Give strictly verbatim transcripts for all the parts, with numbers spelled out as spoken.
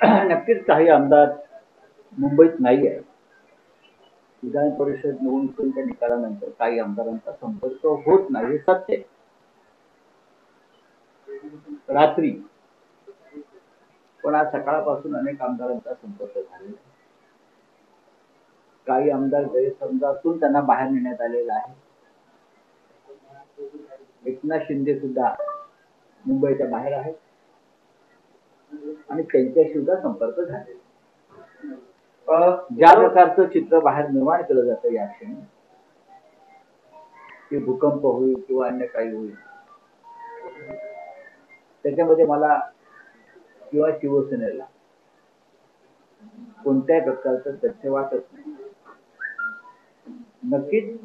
नक्कीच काही आमदार मुंबईत नाही आहे. विधान परिषद निवडणुकीच्या निकालानंतर काही आमदारांचा संपर्क होत नाही हे सत्य आहे. रात्री पण आज सकाळपासून अनेक आमदारांचा संपर्क झालेला आहे. काही आमदार गैरसमजातून त्यांना बाहेर नेण्यात आलेला आहे. एकनाथ शिंदे सुद्धा मुंबईच्या बाहेर आहेत आणि त्यांच्याशी सुद्धा संपर्क झालेला. ज्या प्रकारचं चित्र बाहेर निर्माण केलं जातं या क्षणी, की भूकंप होईल किंवा अन्य काही होईल, त्याच्यामध्ये मला किंवा शिवसेनेला कोणत्याही प्रकारचं तथ्य वाटत नाही. नक्कीच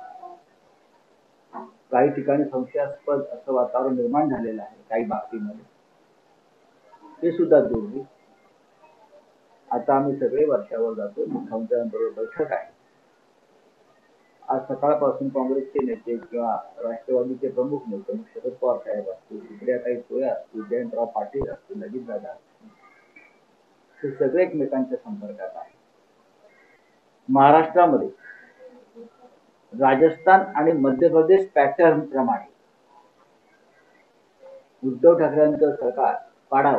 काही ठिकाणी संशयास्पद असं वातावरण निर्माण झालेलं आहे काही बाबतीमध्ये, ते सुद्धा दूर होईल. आता आम्ही सगळे वर्षावर जातो, मुख्यमंत्र्यांबरोबर बैठक आहे. आज सकाळपासून काँग्रेसचे नेते किंवा राष्ट्रवादीचे प्रमुख नेते शरद पवार साहेब असतील, सुप्रियाताई सुळे असतील, जयंतराव पाटील असतील, अजितदादा असतील, हे सगळे एकमेकांच्या संपर्कात आहे. महाराष्ट्रामध्ये राजस्थान आणि मध्य प्रदेश पॅटर्न प्रमाणे उद्धव ठाकरेंचं सरकार पाडावं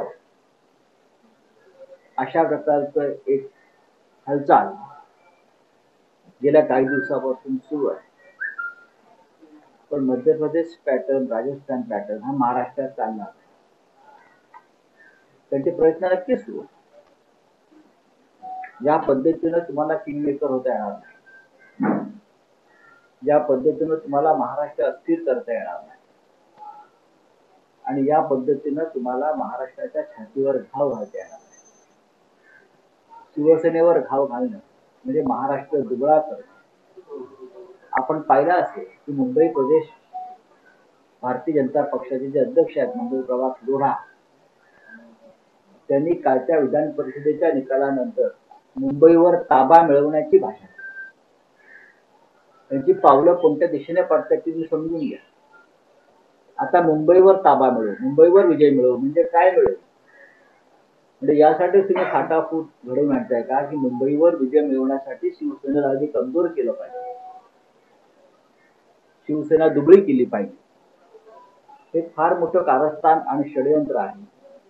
अशा प्रकारचं एक हालचाल गेल्या काही दिवसापासून सुरू आहे. पण मध्य प्रदेश पॅटर्न, राजस्थान पॅटर्न हा महाराष्ट्रात चालणार नाही. त्यांचे प्रयत्न नक्कीच सुरू. ज्या पद्धतीनं तुम्हाला किंगमेकर होता येणार नाही, ज्या पद्धतीनं तुम्हाला महाराष्ट्र अस्थिर करता येणार नाही, आणि या पद्धतीनं तुम्हाला महाराष्ट्राच्या छातीवर घाव घालता येणार नाही. शिवसेनेवर घाव घालणं म्हणजे महाराष्ट्र दुबळा करणं. आपण पाहिलं असेल की मुंबई प्रदेश भारतीय जनता पक्षाचे जे अध्यक्ष आहेत मंगल प्रभात लोढा, त्यांनी कालच्या विधान परिषदेच्या निकालानंतर मुंबईवर ताबा मिळवण्याची भाषा, त्यांची पावलं कोणत्या दिशेने पडतात ती समजून घ्या. आता मुंबईवर ताबा मिळवू, मुंबईवर विजय मिळवू म्हणजे काय मिळेल? म्हणजे यासाठी तुम्ही खाटाफूट घडवून आणताय का की मुंबईवर विजय मिळवण्यासाठी शिवसेनेला अधिक कमजोर केलं पाहिजे, शिवसेना दुबळी केली पाहिजे? हे फार मोठं कारस्थान आणि षडयंत्र आहे,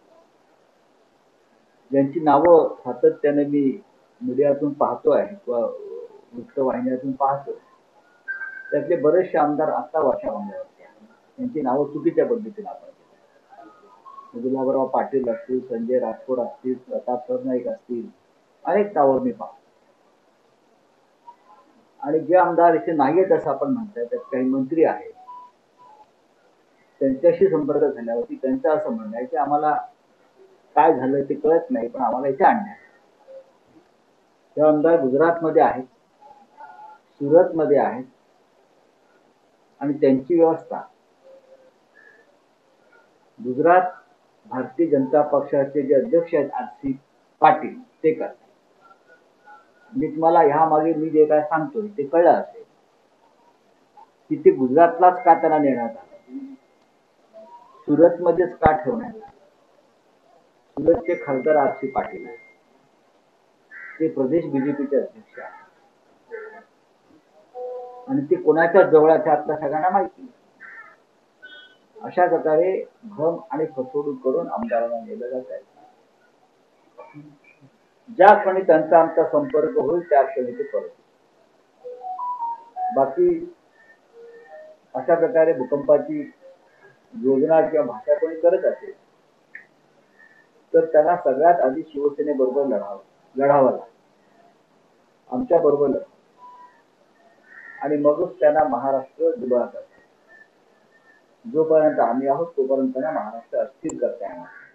ज्यांची नावं सातत्याने मी मीडियातून पाहतो आहे किंवा वृत्तवाहिन्यातून पाहतो. त्यातले बरेचसे आमदार आता वर्षा बंगल्यावरती आहेत. त्यांची नावं चुकीच्या पद्धतीने आपण गुलाबराव पाटील असतील, संजय राठोड असतील, प्रताप सरनाईक असतील, अनेक नावं मी पाहतो. आणि जे आमदार इथे नाही आहेत असं आपण म्हणताय, त्यात काही मंत्री आहेत. त्यांच्याशी संपर्क झाल्यावरती त्यांचं असं म्हणणं आहे की आम्हाला काय झालं ते कळत नाही, पण आम्हाला इथे आणण्यात. ते आमदार गुजरातमध्ये आहेत, सुरतमध्ये आहेत, आणि त्यांची व्यवस्था गुजरात भारतीय जनता पक्षाचे जे अध्यक्ष आहेत आर सी पाटील ते करतात. मी तुम्हाला ह्या मागे मी जे काय सांगतोय ते कळलं असेल की ते गुजरातलाच का त्यांना नेण्यात आलं, सुरतमध्येच का ठेवण्यात आलं. सुरतचे खासदार आर सी पाटील आहेत, ते प्रदेश बीजेपीचे अध्यक्ष आहेत आणि ते कोणाच्या जवळच्या आपल्या सगळ्यांना माहिती. अशा प्रकारे भ्रम आणि फसवणूक करून आमदारांना नेलं जात आहे. ज्या क्षणी त्यांचा आमचा संपर्क होईल त्या क्षणी ते परत. बाकी अशा प्रकारे भूकंपाची योजना किंवा भाषा कोणी करत असेल तर त्यांना सगळ्यात आधी शिवसेनेबरोबर लढावं लढावं लागतं, आमच्या बरोबर लढावं, आणि मगच त्यांना महाराष्ट्र दुबळा करतात. जोपर्यंत आम्ही आहोत तोपर्यंत त्यांना महाराष्ट्र अस्थिर करता येणार.